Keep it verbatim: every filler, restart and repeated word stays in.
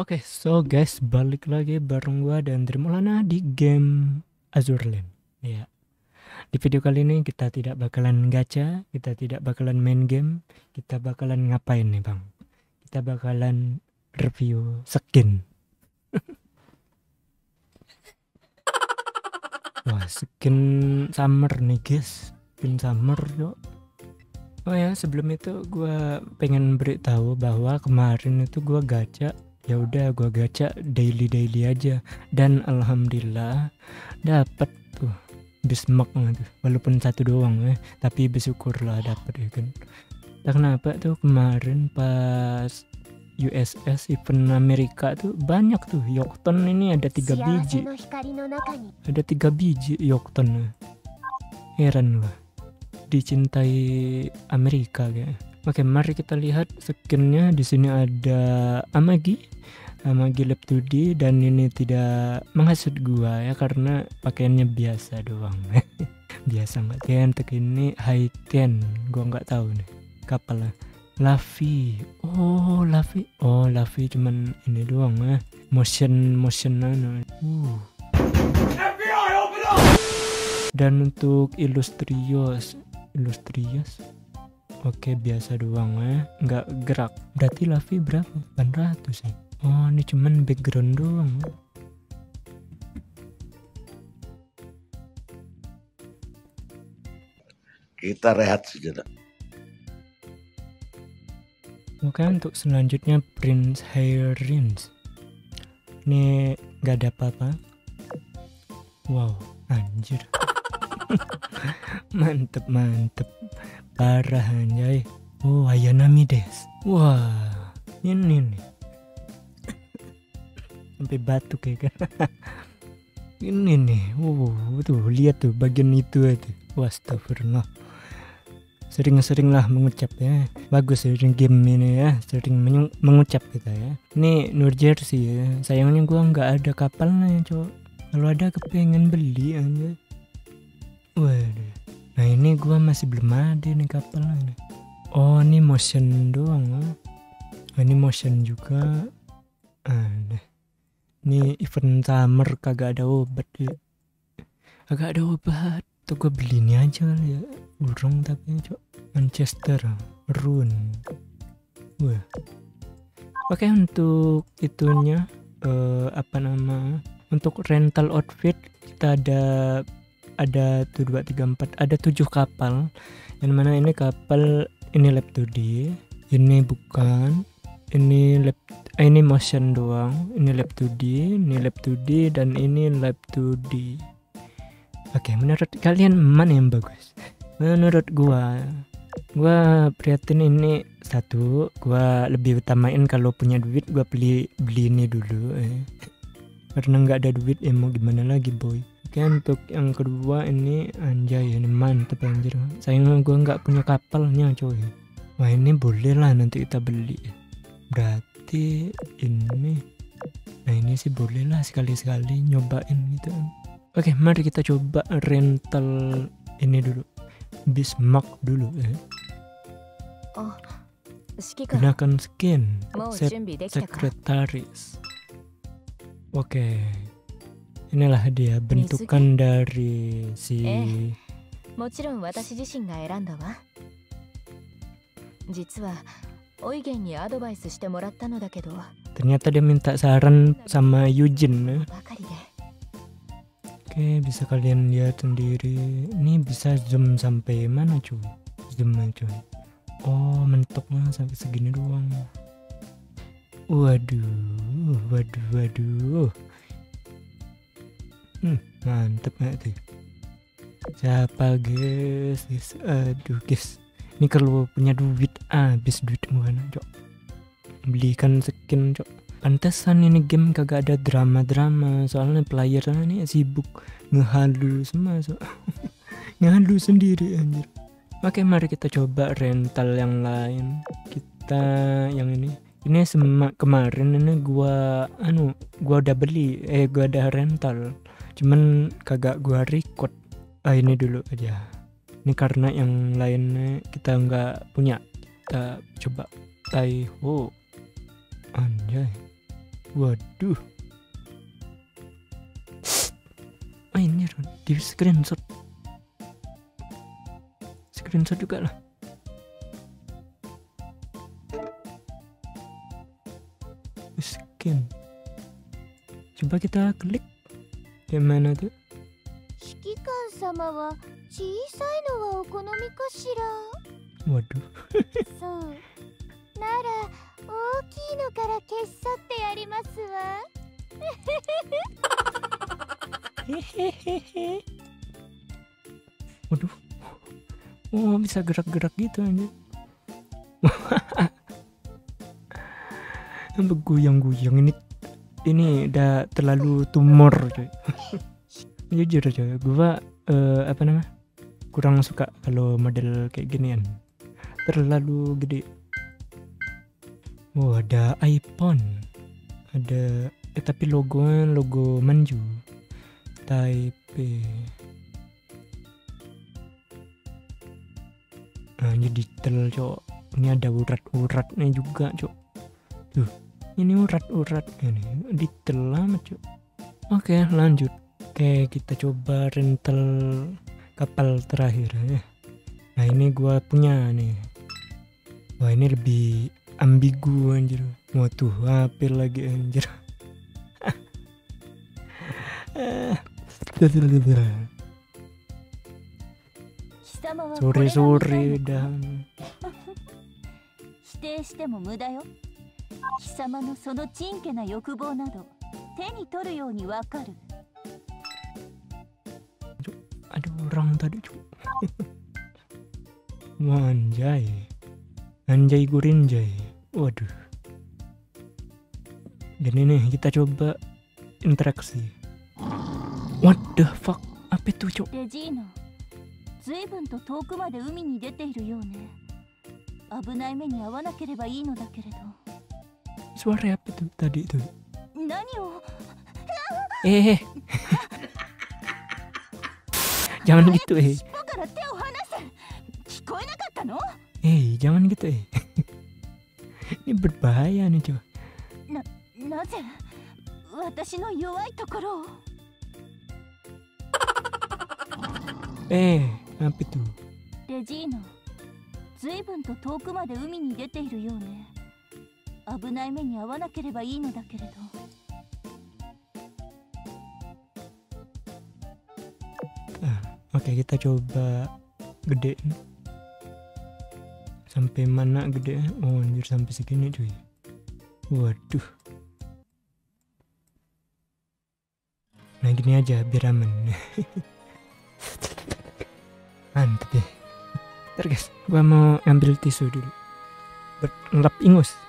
Oke, so guys, balik lagi bareng gua dan Trimulana di game Azur Lane. Ya. Di video kali ini kita tidak bakalan gacha, kita tidak bakalan main game, kita bakalan ngapain nih, Bang? Kita bakalan review skin. Wah, skin summer nih, guys. Skin summer, yuk. Oh ya, sebelum itu gua pengen beritahu bahwa kemarin itu gua gacha. Ya udah gua gacha daily daily aja dan alhamdulillah dapat tuh Bismarck tuh, walaupun satu doang ya, tapi bersyukur lah dapat ya kan. Tak kenapa tuh kemarin pas U S S event Amerika tuh banyak tuh Yokton ini ada tiga biji, ada tiga biji Yokton. Heran lah, dicintai Amerika kayak. Oke, mari kita lihat skinnya. Di sini ada Amagi, Amagi Lab dua D, dan ini tidak menghasut gua ya karena pakaiannya biasa doang. Biasa nggak ten, untuk ini high ten, gua nggak tahu nih kapal lah. Luffy, oh Luffy, oh Luffy cuman ini doang ya, motion motion nano. Uh. Dan untuk Illustrious, Illustrious. Oke, biasa doang ya, nggak gerak. Berarti Luffy berapa? delapan ratus ya. Oh, ini cuman background doang. Kita rehat sejenak. Oke, untuk selanjutnya Prince Hairins. Ini nggak ada apa-apa. Wow, anjir. Mantep mantep. Parah anjay. Oh, Ayanami des. Wah, ini nih. Sampai batuk ya kan. Ini nih. Oh, tuh lihat tuh bagian itu aja. Wastafirullah. Sering-sering lah mengucap ya. Bagus ya game ini ya. Sering mengucap kita ya. Ini New Jersey ya. Sayangnya gua nggak ada kapalnya, cowok. Kalau ada kepengen beli aja. Waduh. Nah ini gua masih belum ada nih kapalnya. Oh ini motion doang. Oh, ini motion juga. Ada. Ini event summer kagak ada obat ya. Kagak ada obat. Tuh gua beli ini aja kali ya. Burung tapi cok. Manchester Rune. Wah. Oke, untuk itunya uh, apa nama? Untuk rental outfit kita ada ada tuh dua tiga empat, ada tujuh kapal. Yang mana ini kapal ini lap dua D, ini bukan, ini lap eh, ini motion doang, ini lap dua D, ini lap dua D, dan ini lap dua D. Oke, menurut kalian mana yang bagus? Menurut gua gua prihatin ini satu, gua lebih utamain kalau punya duit gua beli beli ini dulu eh. Karena nggak ada duit ya mau gimana lagi boy. Oke, untuk yang kedua ini anjay, ini mantep anjir. Sayangnya gue nggak punya kapalnya coy. Wah ini boleh lah nanti kita beli. Berarti ini, nah ini sih boleh lah sekali-sekali nyobain gitu. Oke, mari kita coba rental ini dulu. Bismarck dulu ya. Oh, gunakan skin set sekretaris. Oke. Inilah dia bentukan dari si eh, もちろん私自身が選んだわ。実はオイゲンにアドバイスしてもらったのだけど。 Ternyata dia minta saran sama Eugene. Oke, bisa kalian lihat sendiri. Ini bisa zoom sampai mana cuy? Zoom cuy. Oh, mentoknya sampai segini doang. Waduh, waduh, waduh. Hmm, mantep gak tuh? Siapa guys? guys? Aduh guys, ini kalau punya duit habis duit mana cok? Belikan skin cok. Pantesan ini game kagak ada drama-drama, soalnya playernya ini sibuk ngehalu semua so. Ngehalu sendiri anjir. Oke, mari kita coba rental yang lain. Kita yang ini. Ini sema kemarin ini gua anu gua udah beli eh gua ada rental. Cuman kagak gua record. Ah ini dulu aja. Ini karena yang lainnya kita nggak punya. Kita coba Taiho. Anjay. Waduh. Anjir, di screenshot. Screenshot juga lah. Scan. Coba kita klik. Yang mana tuh? 指揮官様は小さいのはお好みかしら。 Waduh. そうなら大きいのから消し去ってやりますわ。 Hehehe. Waduh. Oh, bisa gerak-gerak gitu aja. Bergoyang-goyang ini ini udah terlalu tumor coy. Jujur coy, gua uh, apa namanya? Kurang suka kalau model kayak ginian. Terlalu gede. Oh, ada iPhone. Ada eh tapi logonya logo Manju. Taipei. Nah, ini detail cok. Ini ada urat-uratnya juga cok. Tuh, ini urat-urat ini detail amat cok. Oke, lanjut. Oke, kita coba rental kapal terakhir ya. Nah, ini gua punya nih. Wah, ini lebih ambigu anjir. Wah tuh, apel lagi anjir. Sore-sore dah. 否定しても無駄よ。貴様のそのちんけな欲望など手に取るようにわかる。 Ada orang tadi cuk. Anjay. Anjay gurinjay. Waduh. Dan ini kita coba interaksi. What the fuck? Apa itu cuk? レジーナ、随分と遠くまで海に出ているようね。危ない目に遭わなければいいのだけれど。 Suara apa itu tadi itu? 何を? Eh. Jangan gitu eh. Eh, jangan gitu eh. Ini berbahaya nih coba. Na, naze? Watashi no yowai tokoro. Eh, apa itu? Regina, 随分と遠くまで海に出ているようね。危ない目に遭わなければいいのだけれど。 Oke, kita coba gede. Sampai mana gede? Oh, anjir sampai segini cuy. Waduh. Nah, gini aja biar aman. Mantap ya. Ntar guys, gua mau ambil tisu dulu. Buat ngelap ingus.